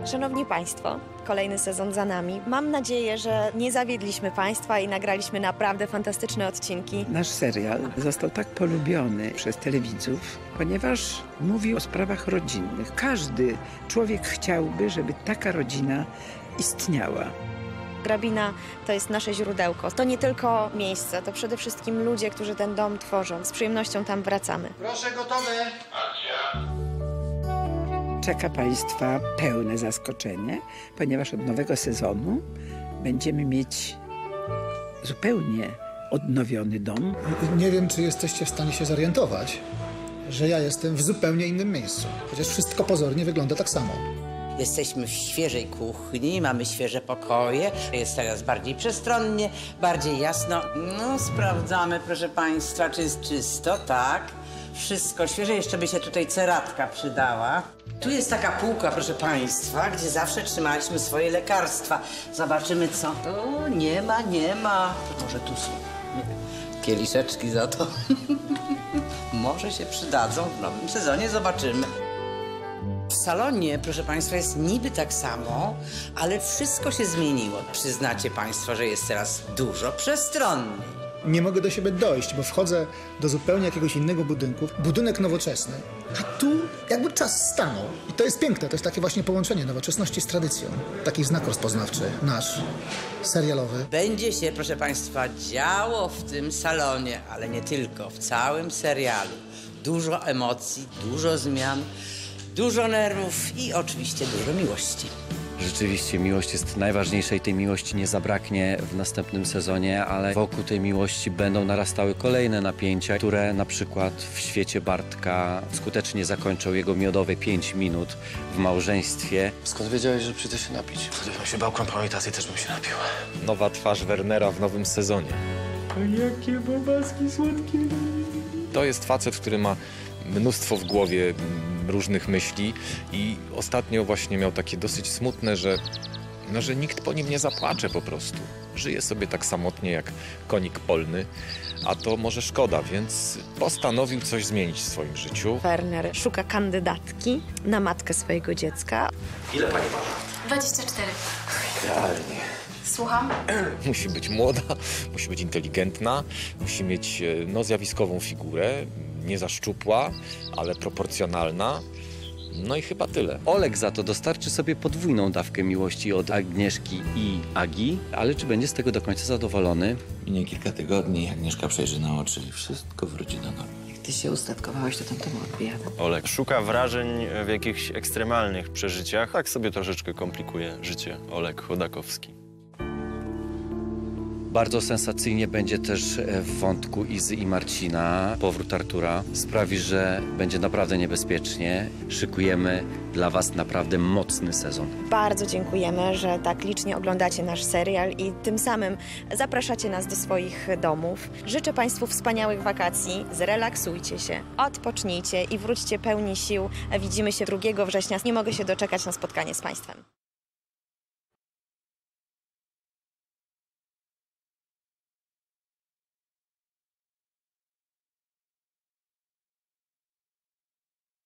Szanowni Państwo, kolejny sezon za nami. Mam nadzieję, że nie zawiedliśmy Państwa i nagraliśmy naprawdę fantastyczne odcinki. Nasz serial został tak polubiony przez telewidzów, ponieważ mówi o sprawach rodzinnych. Każdy człowiek chciałby, żeby taka rodzina istniała. Grabina to jest nasze źródełko. To nie tylko miejsce, to przede wszystkim ludzie, którzy ten dom tworzą. Z przyjemnością tam wracamy. Proszę, gotowe! Czeka Państwa pełne zaskoczenie, ponieważ od nowego sezonu będziemy mieć zupełnie odnowiony dom. Nie wiem, czy jesteście w stanie się zorientować, że ja jestem w zupełnie innym miejscu. Chociaż wszystko pozornie wygląda tak samo. Jesteśmy w świeżej kuchni, mamy świeże pokoje, jest teraz bardziej przestronnie, bardziej jasno. No, sprawdzamy, proszę Państwa, czy jest czysto, tak. Wszystko świeże, jeszcze by się tutaj ceratka przydała. Tu jest taka półka, proszę Państwa, gdzie zawsze trzymaliśmy swoje lekarstwa. Zobaczymy, co. O, nie ma. Może tu są kieliszeczki za to. Może się przydadzą w nowym sezonie, zobaczymy. W salonie, proszę Państwa, jest niby tak samo, ale wszystko się zmieniło. Przyznacie Państwo, że jest teraz dużo przestronniej. Nie mogę do siebie dojść, bo wchodzę do zupełnie jakiegoś innego budynku. Budynek nowoczesny, a tu jakby czas stanął. I to jest piękne, to jest takie właśnie połączenie nowoczesności z tradycją. Taki znak rozpoznawczy, nasz, serialowy. Będzie się, proszę Państwa, działo w tym salonie, ale nie tylko, w całym serialu. Dużo emocji, dużo zmian, dużo nerwów i oczywiście dużo miłości. Rzeczywiście miłość jest najważniejsza i tej miłości nie zabraknie w następnym sezonie, ale wokół tej miłości będą narastały kolejne napięcia, które na przykład w świecie Bartka skutecznie zakończą jego miodowe 5 minut w małżeństwie. Skąd wiedziałeś, że przyjdę się napić? Gdybym się bał kompromitacji, też bym się napił. Nowa twarz Wernera w nowym sezonie. Jakie bobaski słodkie. To jest facet, który ma mnóstwo w głowie różnych myśli i ostatnio właśnie miał takie dosyć smutne, że nikt po nim nie zapłacze po prostu. Żyje sobie tak samotnie jak konik polny, a to może szkoda, więc postanowił coś zmienić w swoim życiu. Werner szuka kandydatki na matkę swojego dziecka. Ile pani ma? 24. Idealnie. Słucham? Musi być młoda, musi być inteligentna, musi mieć zjawiskową figurę, nie za szczupła, ale proporcjonalna. No i chyba tyle. Olek za to dostarczy sobie podwójną dawkę miłości od Agnieszki i Agi, ale czy będzie z tego do końca zadowolony? Minie kilka tygodni, Agnieszka przejrzy na oczy i wszystko wróci do normy. Jak ty się ustatkowałeś, to tamtemu odpowiadam. Olek szuka wrażeń w jakichś ekstremalnych przeżyciach. Tak sobie troszeczkę komplikuje życie Olek Chodakowski. Bardzo sensacyjnie będzie też w wątku Izy i Marcina. Powrót Artura sprawi, że będzie naprawdę niebezpiecznie. Szykujemy dla Was naprawdę mocny sezon. Bardzo dziękujemy, że tak licznie oglądacie nasz serial i tym samym zapraszacie nas do swoich domów. Życzę Państwu wspaniałych wakacji, zrelaksujcie się, odpocznijcie i wróćcie pełni sił. Widzimy się 2 września. Nie mogę się doczekać na spotkanie z Państwem.